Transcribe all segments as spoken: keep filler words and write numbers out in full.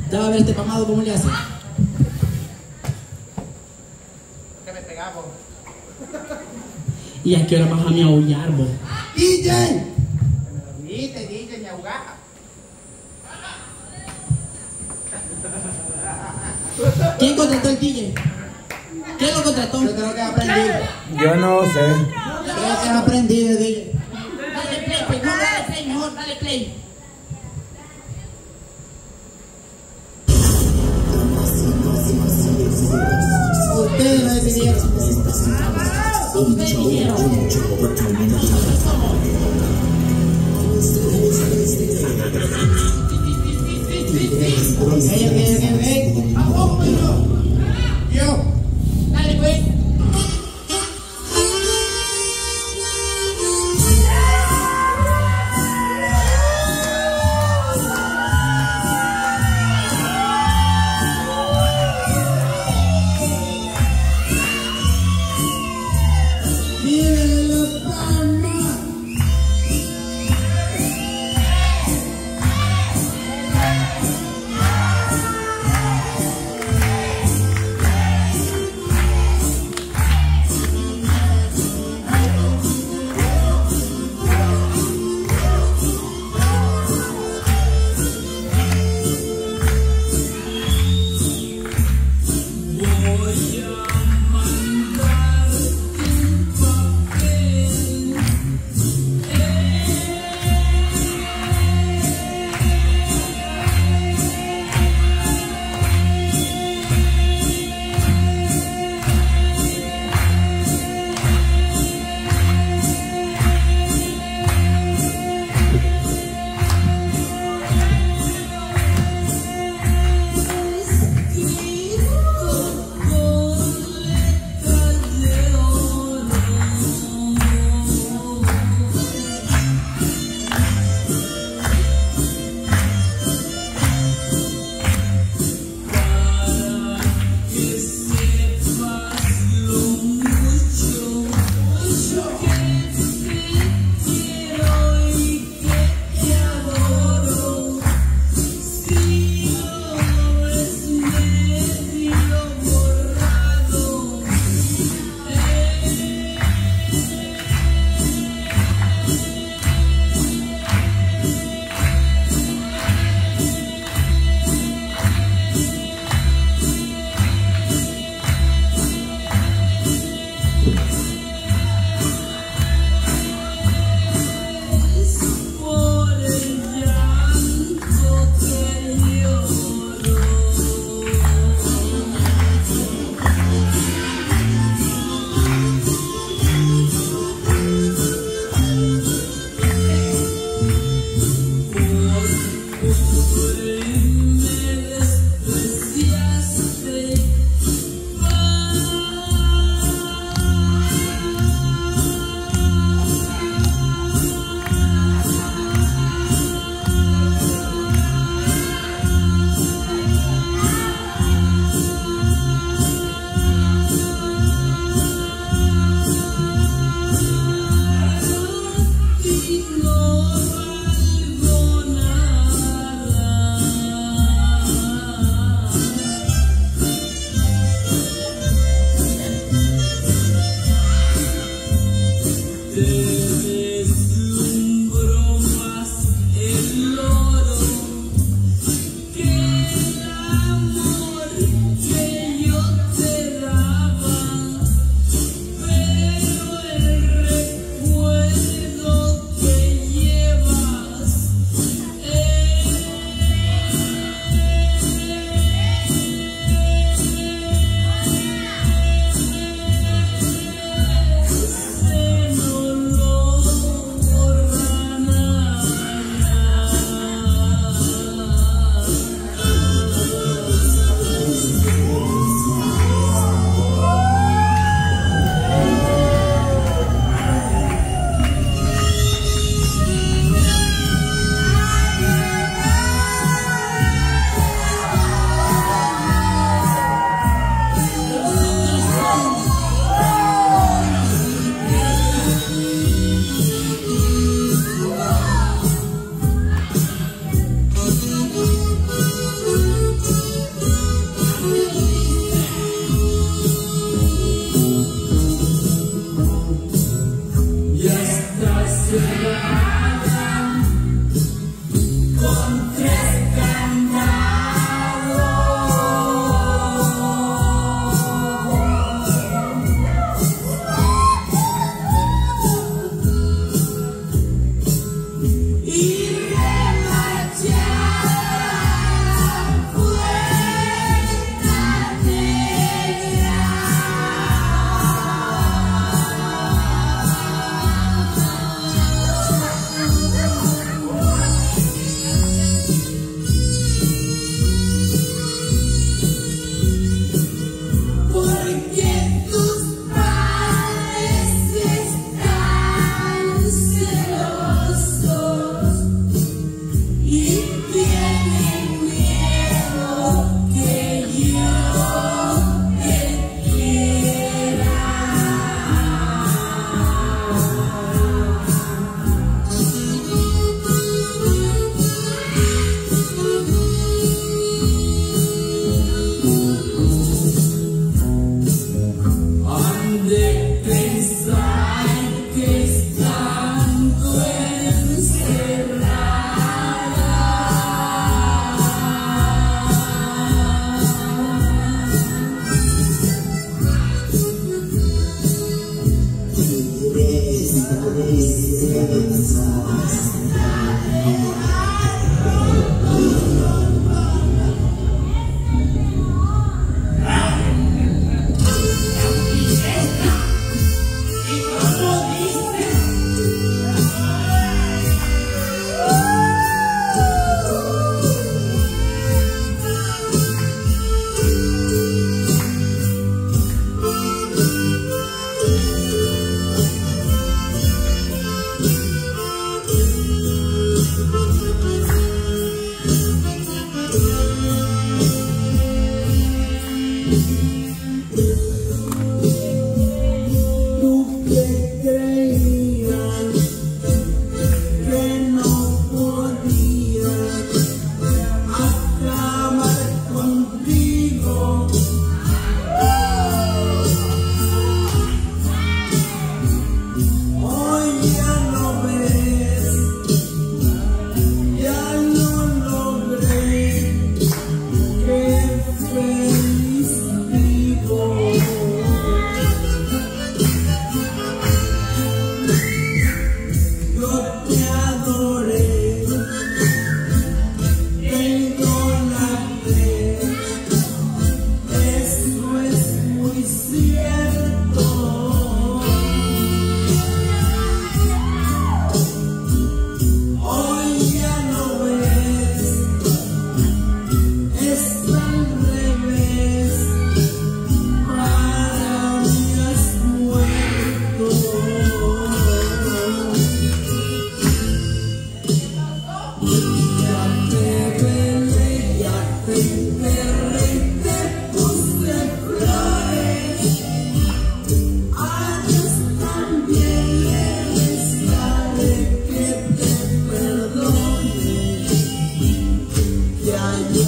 Ya va a ver este mamado cómo le hace. Que me pegamos. ¿Y a qué hora vas a mi aullar, vos? D J. Me dormiste, D J, me ahogaba. ¿Quién contrató el D J? ¿Quién lo contrató? Yo creo que has aprendido. Yo no sé. Creo que has aprendido, D J. Dale play, pues, no, dale play, mejor, dale play. Ustedes lo decidieron. Ustedes dijeron. Ey, ey, ey, ey. Abajo, yo. Dale, pues.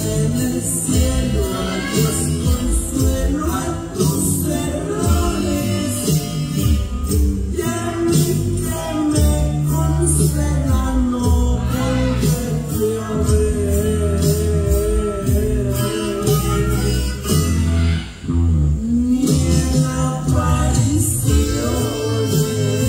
en el cielo, adiós consuelo a tus errores. Y a mí que me consuela no volverte a ver. Ni en apariciones.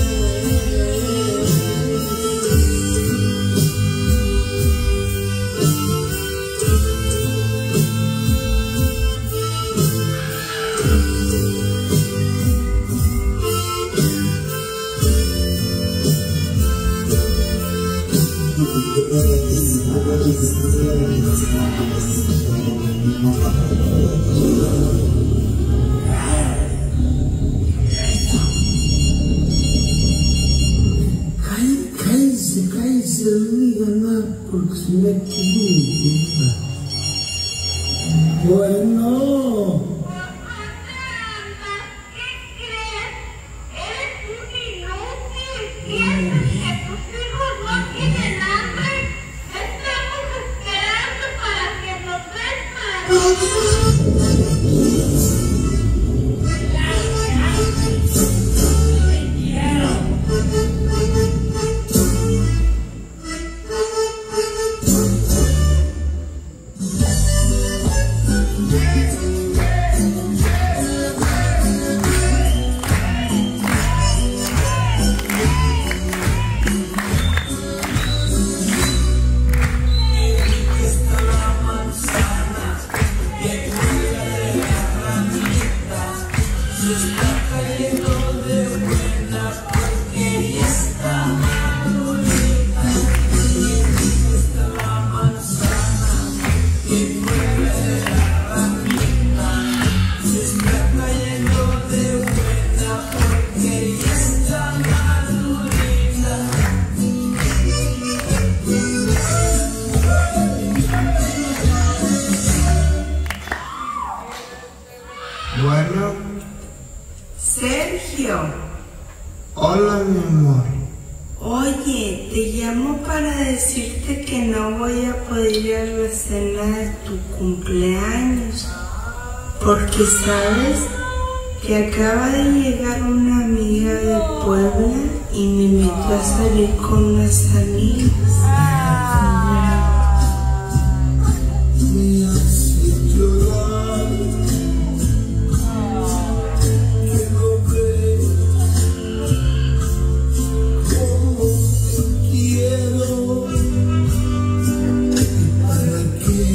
Cállese, cállese, no diga nada porque se me equivoca. Bueno. Bueno. Sergio. Hola, mi amor. Oye, te llamo para decirte que no voy a poder ir a la cena de tu cumpleaños. Porque sabes que acaba de llegar una amiga de Puebla y me invitó a salir con unas amigas. Me hace llorar. Que no ves cómo te quiero. ¿Para qué?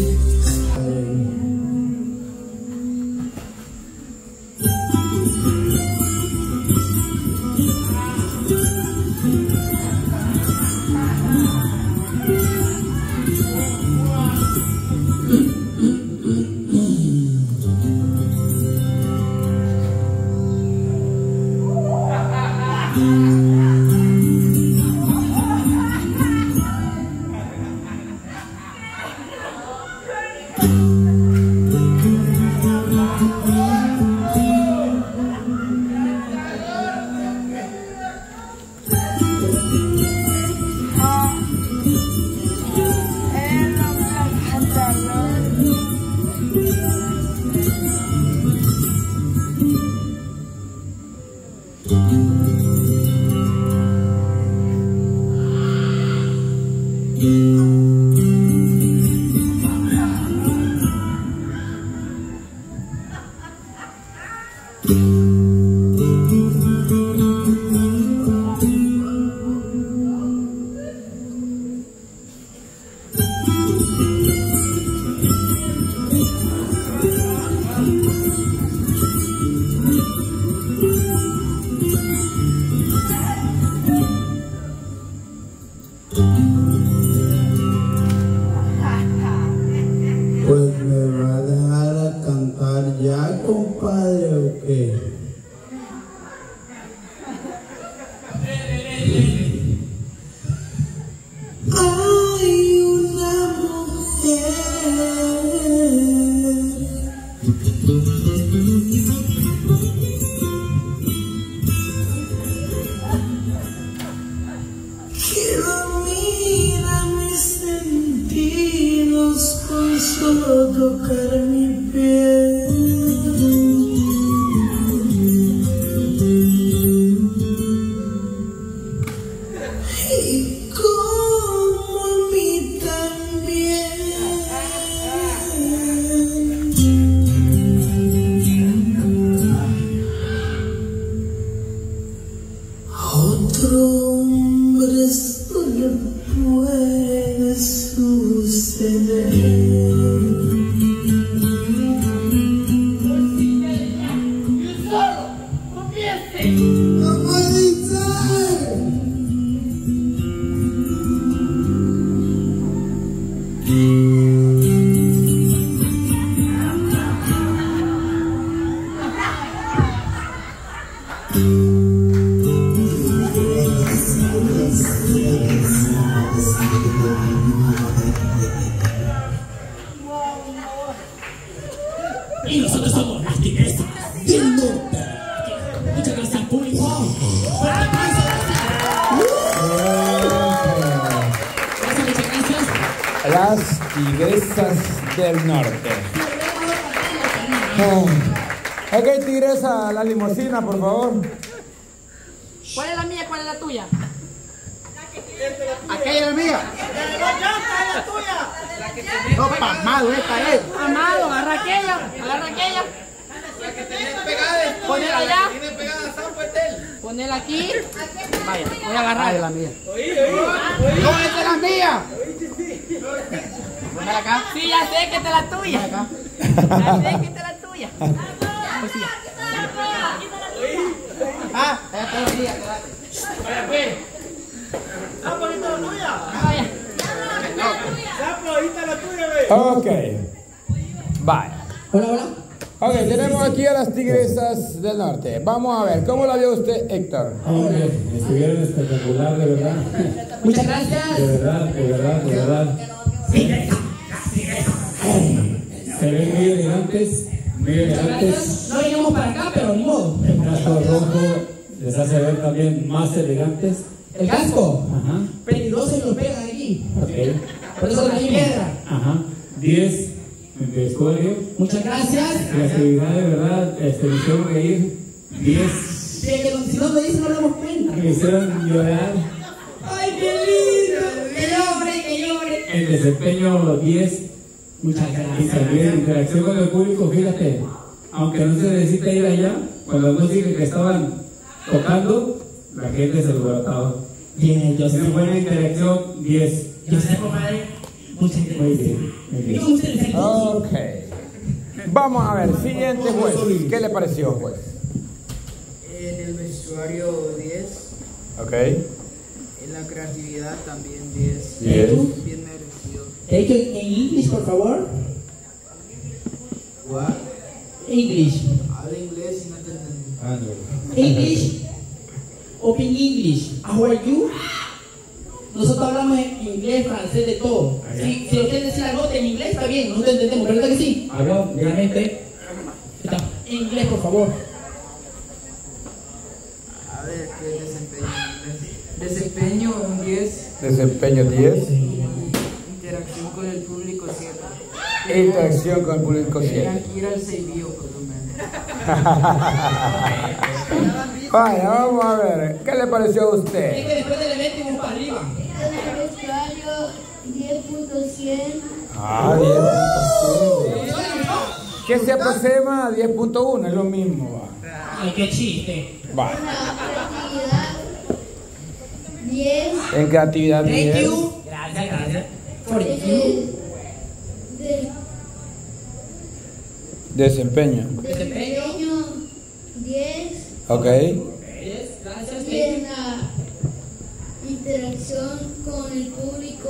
Pues me va a dejar a cantar ya, compadre, ¿o qué? Hay una mujer que domina mis sentidos con su solo tocar mi piel. Y como a mí también. A otro hombre esto le puede suceder. Y nosotros somos las Tigresas del Norte. Muchas gracias, público. Fuerte aplauso. Gracias, muchas gracias. Las Tigresas del Norte. Oh. Ok, tigresa, la limusina, por favor. ¿Cuál es la mía? ¿Cuál es la tuya? Aquella es la mía. No, pamado, esta es. Pamado, agarra aquella, agarra aquella. Ponela allá. Ponela aquí. Vaya, voy a agarrar de la mía. No, esta es la mía. Ponela acá. Sí, ya sé que esta es la tuya. Acá. Ya sé que esta es la tuya. Pues sí. Ah, esta es la mía. Vaya, pues. Sapo, ahorita la tuya. Vaya. Sapo, ahorita la tuya, ve. Ok. Bye. Hola, hola. Ok, tenemos aquí a las Tigresas del Norte. Vamos a ver, ¿cómo la vio usted, Héctor? Hombre, estuvieron espectacular, de verdad. Muchas gracias. De verdad, de verdad, de verdad. Se ven muy elegantes, muy elegantes. No venimos para acá, pero ni modo. El casco rojo les hace ver también más elegantes. El casco. Ajá. Peligroso y lo pegan aquí. Ok. Por eso hay piedra. Ajá. diez en vestuario. Muchas gracias. Creatividad, de verdad. Este, me hicieron reír. diez. Sí, que no- si no me dicen, no nos damos cuenta. Me hicieron llorar. ¡Ay, qué lindo! ¡Que llore, que llore! El desempeño diez. Muchas Y gracias. también interacción con el público, fíjate, aunque no se necesita ir allá, con la música que estaban tocando, la gente se alborotaba. Bien, yo sé. Una buena interacción, diez. Yo sé, compadre. Muchas Muy gracias. bien, muy ¿Y bien. cómo ustedes se Ok. Vamos a ver, siguiente juez. ¿Qué le pareció, juez? En el vestuario diez, Ok. en la creatividad también diez. diez. Bien merecido. Hecho en inglés, por favor. What? English. Habla inglés y no te entendí. Ah, no. English. Open English. How are you? Nosotros hablamos en inglés, francés, de todo. Si, si usted dice la nota en inglés, está bien, nosotros entendemos, ¿verdad que sí? Habla, Realmente. Está. En inglés, por favor. A ver, ¿qué desempeño en inglés? Desempeño un diez. Desempeño diez. Interacción con el público siete. Interacción con el público siete. Tenían que ir al Seibío, por lo menos. Vaya, vamos a ver. ¿Qué le pareció a Es usted? que después del evento vamos para arriba. En el vestuario diez punto cien. Ah, diez. ¿Qué se aproxima a diez punto uno? Es lo mismo. Va. Ay, qué chiste. Va. En la creatividad diez. En creatividad Thank diez. you. Gracias, gracias. For En you. el de- Desempeño. Desempeño. desempeño diez. Ok. Gracias, Y en la interacción con el público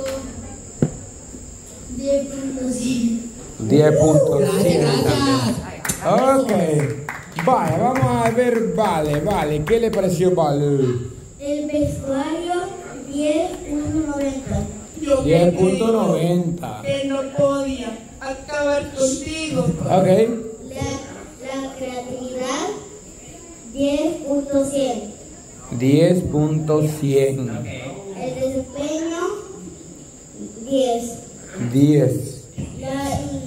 diez punto cien. diez punto Gracias, siete. gracias. Ok. Vaya, vamos a ver. Vale, vale. ¿Qué le pareció, Vale? El vestuario diez punto noventa. Yo diez que punto digo noventa. que no podía acabar contigo. Ok. La, la creatividad diez punto cien. diez punto cien. El desempeño diez. diez. La,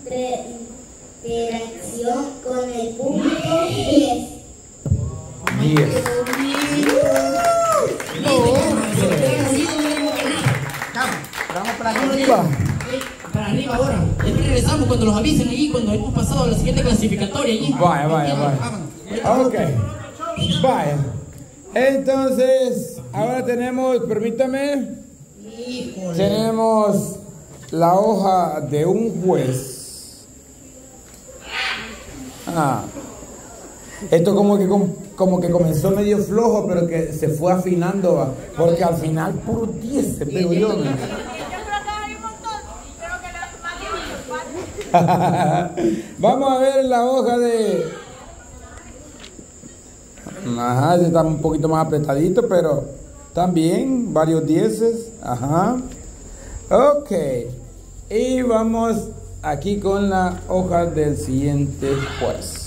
interacción con el público, diez. diez. Vamos para arriba. Para arriba ahora. Después regresamos cuando los avisen allí, cuando hemos pasado a la siguiente clasificatoria allí. Vaya, vaya, vaya. Ok. Vaya. Entonces, ahora tenemos, permítame, tenemos la hoja de un juez. Ah. Esto como que, como que comenzó medio flojo, pero que se fue afinando, ¿va? Porque al final puro diez, pero yo. ¿No? Vamos a ver la hoja de... Ajá, está un poquito más apretadito, pero también varios dieces. Ajá. Ok. Y vamos aquí con la hoja del siguiente juez.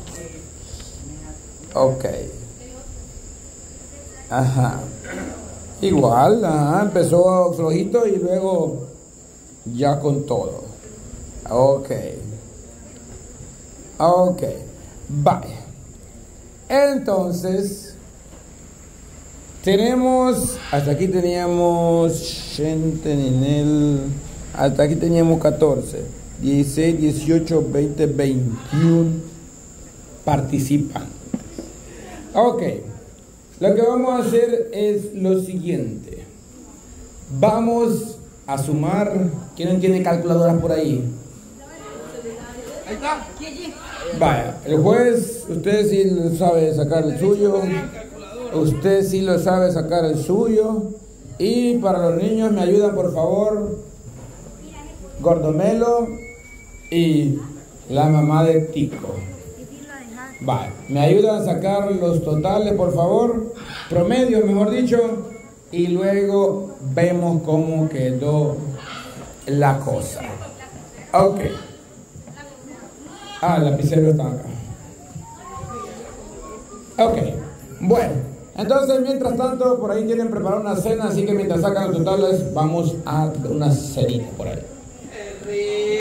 Ok. Ajá. Igual, ajá, empezó flojito y luego ya con todo. Ok. Ok. Bye. Entonces, tenemos, hasta aquí teníamos, hasta aquí teníamos catorce, dieciséis, dieciocho, veinte, veintiuno participantes. Ok, lo que vamos a hacer es lo siguiente. Vamos a sumar. ¿Quién tiene calculadoras por ahí? Ahí está. Vaya, el juez, usted sí lo sabe sacar el suyo. Usted sí lo sabe sacar el suyo. Y para los niños me ayudan por favor Gordomelo y la mamá de Tico. Vale, me ayudan a sacar los totales por favor, promedio mejor dicho, y luego vemos cómo quedó la cosa. Ok. Ah, el lapicero está acá. Ok, bueno, entonces mientras tanto por ahí quieren preparar una cena, así que mientras sacan los totales vamos a una cenita por ahí.